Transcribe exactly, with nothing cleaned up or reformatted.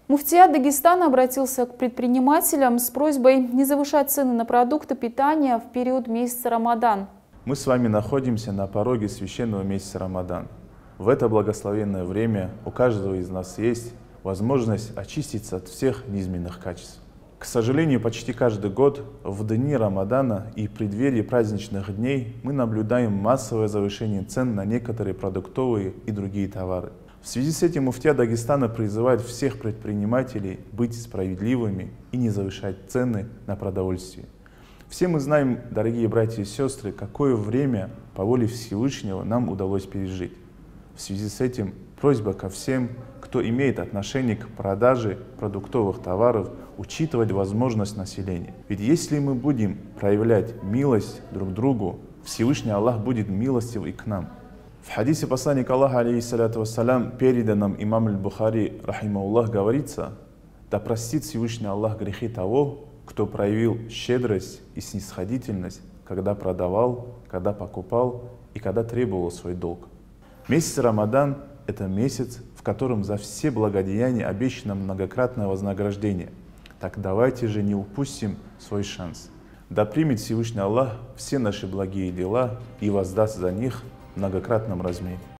Муфтият Дагестана обратился к предпринимателям с просьбой не завышать цены на продукты питания в период месяца Рамадан. Мы с вами находимся на пороге священного месяца Рамадан. В это благословенное время у каждого из нас есть возможность очиститься от всех низменных качеств. К сожалению, почти каждый год в дни Рамадана и в преддверии праздничных дней мы наблюдаем массовое завышение цен на некоторые продуктовые и другие товары. В связи с этим муфтият Дагестана призывает всех предпринимателей быть справедливыми и не завышать цены на продовольствие. Все мы знаем, дорогие братья и сестры, какое время по воле Всевышнего нам удалось пережить. В связи с этим просьба ко всем, кто имеет отношение к продаже продуктовых товаров, учитывать возможность населения. Ведь если мы будем проявлять милость друг другу, Всевышний Аллах будет милостив и к нам. В хадисе посланника Аллаха, алейхиссаляту вассалям, переданном имам аль-Бухари, рахимахуллах, говорится: да простит Всевышний Аллах грехи того, кто проявил щедрость и снисходительность, когда продавал, когда покупал и когда требовал свой долг. Месяц Рамадан – это месяц, в котором за все благодеяния обещано многократное вознаграждение. Так давайте же не упустим свой шанс. Да примет Всевышний Аллах все наши благие дела и воздаст за них в многократном размере.